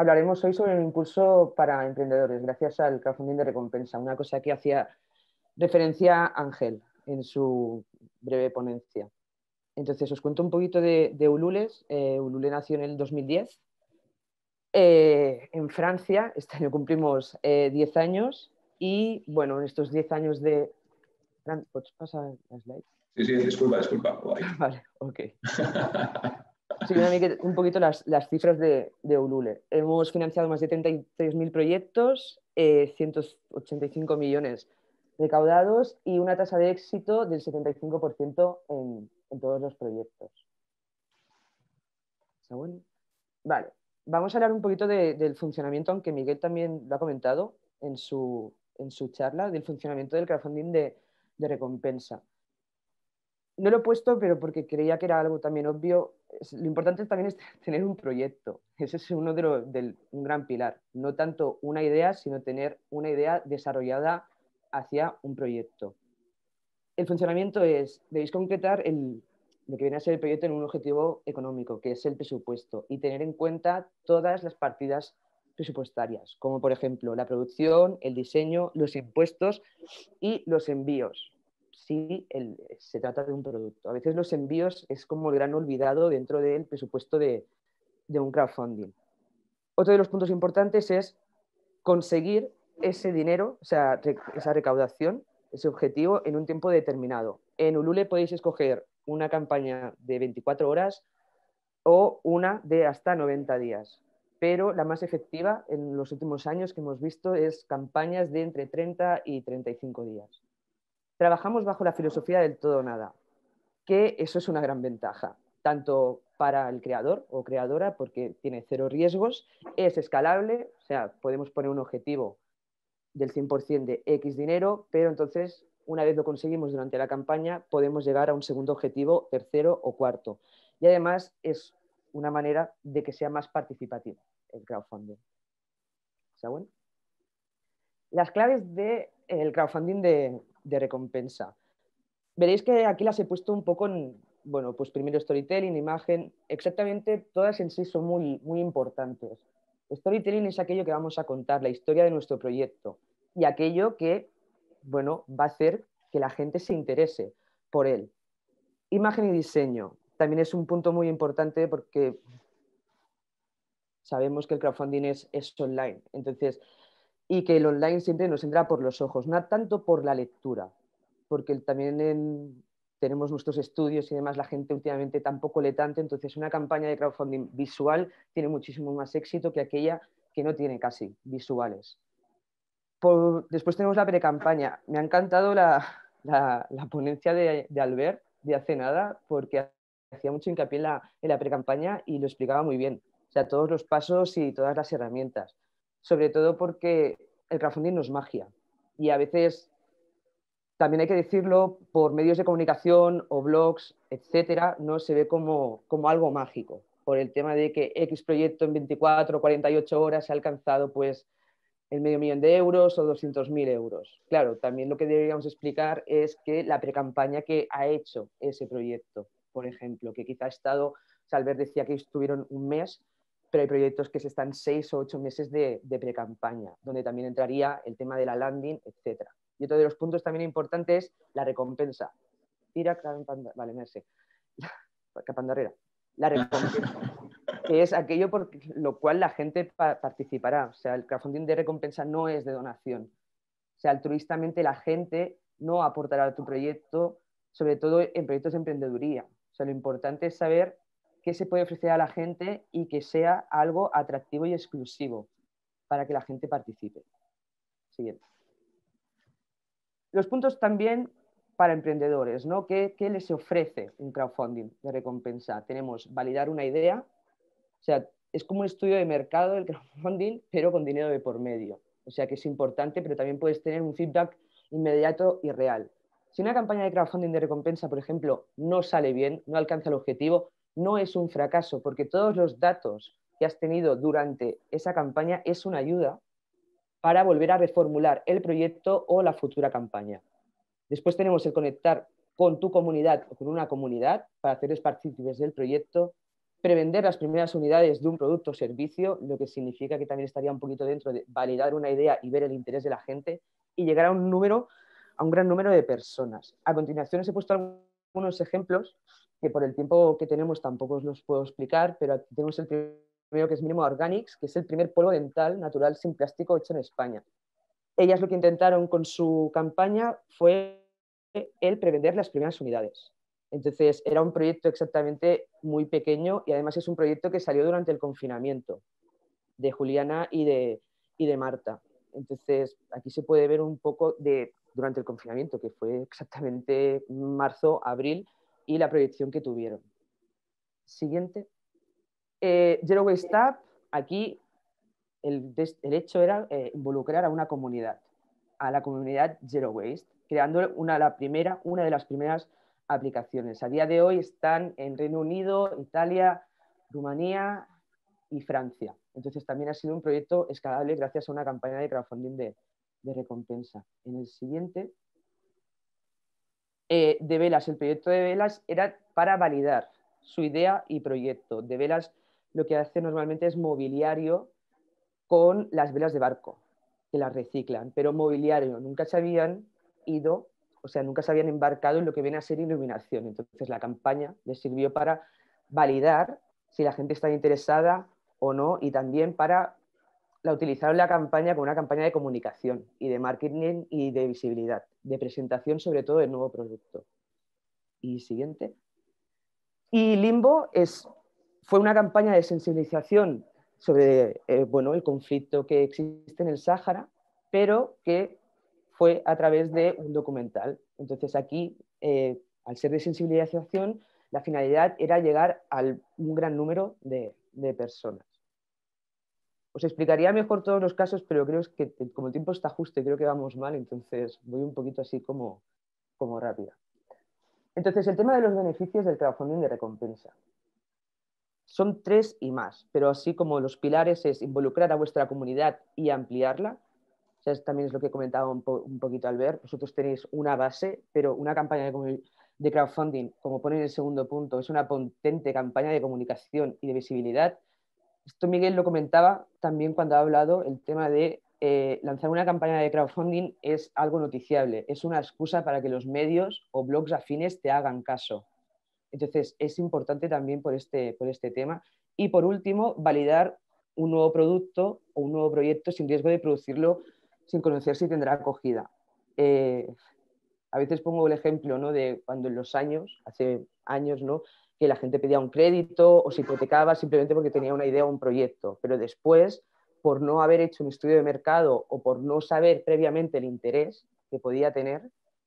Hablaremos hoy sobre el impulso para emprendedores, gracias al crowdfunding de recompensa, una cosa que hacía referencia Ángel en su breve ponencia. Entonces, os cuento un poquito de Ulules. Ulule nació en el 2010 en Francia. Este año cumplimos 10 años y, bueno, en estos 10 años de... ¿Puedes pasar la slide? Sí, disculpa. Guay. Vale, ok. Sí, un poquito las cifras de Ulule. Hemos financiado más de 33.000 proyectos, 185 millones recaudados y una tasa de éxito del 75% en todos los proyectos. ¿Está bueno? Vale, vamos a hablar un poquito del funcionamiento, aunque Miguel también lo ha comentado en su charla, del funcionamiento del crowdfunding de recompensa. No lo he puesto, pero porque creía que era algo también obvio. Lo importante también es tener un proyecto. Ese es uno un gran pilar. No tanto una idea, sino tener una idea desarrollada hacia un proyecto. El funcionamiento es, debéis concretar lo que viene a ser el proyecto en un objetivo económico, que es el presupuesto, y tener en cuenta todas las partidas presupuestarias, como por ejemplo la producción, el diseño, los impuestos y los envíos, si se trata de un producto. A veces los envíos es como el gran olvidado dentro del presupuesto de un crowdfunding. Otro de los puntos importantes es conseguir ese dinero, o sea, esa recaudación, ese objetivo en un tiempo determinado. En Ulule podéis escoger una campaña de 24 horas o una de hasta 90 días. Pero la más efectiva en los últimos años que hemos visto es campañas de entre 30 y 35 días. Trabajamos bajo la filosofía del todo o nada, que eso es una gran ventaja, tanto para el creador o creadora, porque tiene cero riesgos, es escalable, o sea, podemos poner un objetivo del 100% de X dinero, pero entonces, una vez lo conseguimos durante la campaña, podemos llegar a un segundo objetivo, tercero o cuarto. Y además es una manera de que sea más participativo el crowdfunding. ¿Está bueno? Las claves del crowdfunding de recompensa. Veréis que aquí las he puesto un poco en, bueno, pues primero storytelling, imagen, exactamente todas en sí son muy importantes. Storytelling es aquello que vamos a contar, la historia de nuestro proyecto y aquello que, bueno, va a hacer que la gente se interese por él. Imagen y diseño también es un punto muy importante porque sabemos que el crowdfunding es online, entonces, y que el online siempre nos entra por los ojos, no tanto por la lectura, porque también tenemos nuestros estudios y demás, la gente últimamente tampoco lee tanto, entonces una campaña de crowdfunding visual tiene muchísimo más éxito que aquella que no tiene casi visuales. Después tenemos la precampaña. Me ha encantado la ponencia de Albert de hace nada, porque hacía mucho hincapié en la precampaña y lo explicaba muy bien. O sea, todos los pasos y todas las herramientas. Sobre todo porque el crowdfunding no es magia. Y a veces, también hay que decirlo, por medios de comunicación o blogs, etcétera, no se ve como algo mágico. Por el tema de que X proyecto en 24 o 48 horas ha alcanzado, pues, el $500.000 de euros o 200.000 euros. Claro, también lo que deberíamos explicar es que la precampaña que ha hecho ese proyecto, por ejemplo, que quizá ha estado, Salver decía que estuvieron un mes, pero hay proyectos que se están 6 o 8 meses de precampaña, donde también entraría el tema de la landing, etc. Y otro de los puntos también importantes es la recompensa. Vale, no sé. Capandarrera. La recompensa, que es aquello por lo cual la gente participará. O sea, el crowdfunding de recompensa no es de donación. O sea, altruistamente la gente no aportará a tu proyecto, sobre todo en proyectos de emprendeduría. O sea, lo importante es saber qué se puede ofrecer a la gente y que sea algo atractivo y exclusivo para que la gente participe. Siguiente. Los puntos también para emprendedores, ¿no? ¿Qué les ofrece un crowdfunding de recompensa? Tenemos validar una idea, o sea, es como un estudio de mercado del crowdfunding, pero con dinero de por medio. O sea, que es importante, pero también puedes tener un feedback inmediato y real. Si una campaña de crowdfunding de recompensa, por ejemplo, no sale bien, no alcanza el objetivo, no es un fracaso, porque todos los datos que has tenido durante esa campaña es una ayuda para volver a reformular el proyecto o la futura campaña. Después tenemos el conectar con tu comunidad o con una comunidad para hacerles partícipes del proyecto. prevender las primeras unidades de un producto o servicio, lo que significa que también estaría un poquito dentro de validar una idea y ver el interés de la gente y llegar a un gran número de personas. A continuación os he puesto algunos ejemplos que por el tiempo que tenemos tampoco os los puedo explicar, pero aquí tenemos el primero, que es Minimo Organics, que es el primer polvo dental natural sin plástico hecho en España. Ellas lo que intentaron con su campaña fue el prevender las primeras unidades. Entonces, era un proyecto exactamente muy pequeño y además es un proyecto que salió durante el confinamiento de Juliana y de Marta. Entonces, aquí se puede ver un poco durante el confinamiento, que fue exactamente marzo, abril, y la proyección que tuvieron. Siguiente. Zero Waste Up, aquí el hecho era involucrar a una comunidad, a la comunidad Zero Waste, creando una de las primeras aplicaciones. A día de hoy están en Reino Unido, Italia, Rumanía y Francia. Entonces también ha sido un proyecto escalable gracias a una campaña de crowdfunding de recompensa. En el siguiente, de Velas, el proyecto de Velas era para validar su idea y proyecto. De Velas lo que hace normalmente es mobiliario con las velas de barco, que las reciclan, pero mobiliario, nunca se habían ido, o sea, nunca se habían embarcado en lo que viene a ser iluminación. Entonces la campaña les sirvió para validar si la gente está interesada o no, y también utilizaron la campaña como una campaña de comunicación y de marketing y de visibilidad, de presentación sobre todo del nuevo producto. Y siguiente. Y Limbo fue una campaña de sensibilización sobre el conflicto que existe en el Sáhara, pero que fue a través de un documental. Entonces aquí, al ser de sensibilización, la finalidad era llegar a un gran número de personas. Os explicaría mejor todos los casos, pero creo que como el tiempo está justo y creo que vamos mal, entonces voy un poquito así como rápida. Entonces, el tema de los beneficios del crowdfunding de recompensa. Son 3 y más, pero así como los pilares es involucrar a vuestra comunidad y ampliarla. O sea, también es lo que comentaba un poquito Albert. Vosotros tenéis una base, pero una campaña de crowdfunding, como pone en el segundo punto, es una potente campaña de comunicación y de visibilidad. Esto Miguel lo comentaba también cuando ha hablado el tema de lanzar una campaña de crowdfunding es algo noticiable, es una excusa para que los medios o blogs afines te hagan caso. Entonces, es importante también por este tema. Y por último, validar un nuevo producto o un nuevo proyecto sin riesgo de producirlo sin conocer si tendrá acogida. A veces pongo el ejemplo, ¿no?, de cuando hace años, ¿no?, que la gente pedía un crédito o se hipotecaba simplemente porque tenía una idea o un proyecto, pero después, por no haber hecho un estudio de mercado o por no saber previamente el interés que podía tener,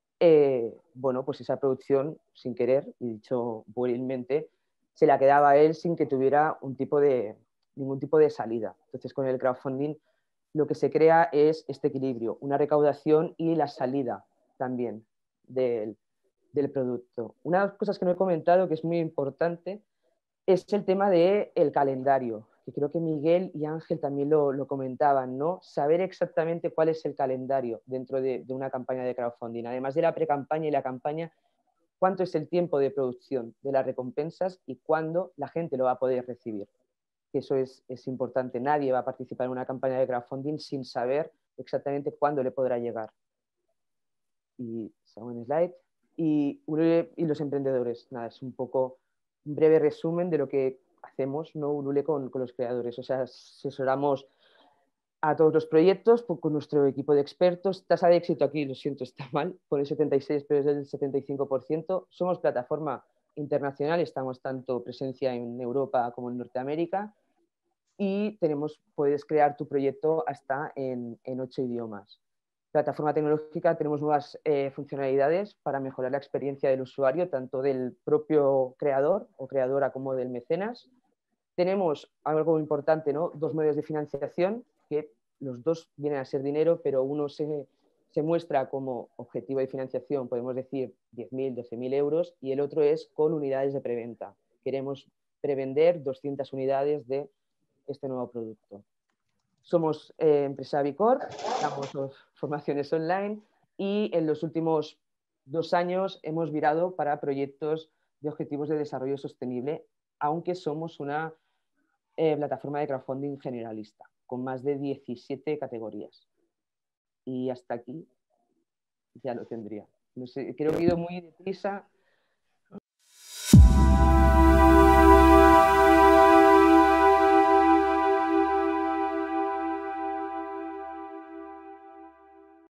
pues esa producción, sin querer, y dicho puerilmente, se la quedaba a él sin que tuviera ningún tipo de salida. Entonces, con el crowdfunding lo que se crea es este equilibrio, una recaudación y la salida también del producto. Una de las cosas que no he comentado, que es muy importante, es el tema del calendario, que creo que Miguel y Ángel también lo comentaban, ¿no? Saber exactamente cuál es el calendario dentro de una campaña de crowdfunding. Además de la pre-campaña y la campaña, cuánto es el tiempo de producción de las recompensas y cuándo la gente lo va a poder recibir. Eso es importante. Nadie va a participar en una campaña de crowdfunding sin saber exactamente cuándo le podrá llegar. Y segundo slide. Y los emprendedores. Nada, es un poco un breve resumen de lo que hacemos, ¿no?, Ulule con los creadores. O sea, asesoramos a todos los proyectos con nuestro equipo de expertos. Tasa de éxito aquí, lo siento, está mal, por el 76, pero es del 75%. Somos plataforma internacional, estamos tanto presencia en Europa como en Norteamérica y puedes crear tu proyecto hasta en 8 idiomas. Plataforma tecnológica, tenemos nuevas funcionalidades para mejorar la experiencia del usuario, tanto del propio creador o creadora como del mecenas. Tenemos algo importante, ¿no?, 2 medios de financiación, que los dos vienen a ser dinero, pero uno se muestra como objetivo de financiación, podemos decir 10.000, 12.000 euros, y el otro es con unidades de preventa. Queremos prevender 200 unidades de este nuevo producto. Somos empresa Bicorp, damos formaciones online y en los últimos 2 años hemos virado para proyectos de objetivos de desarrollo sostenible aunque somos una plataforma de crowdfunding generalista, con más de 17 categorías. Y hasta aquí ya lo tendría. No sé, creo que he ido muy deprisa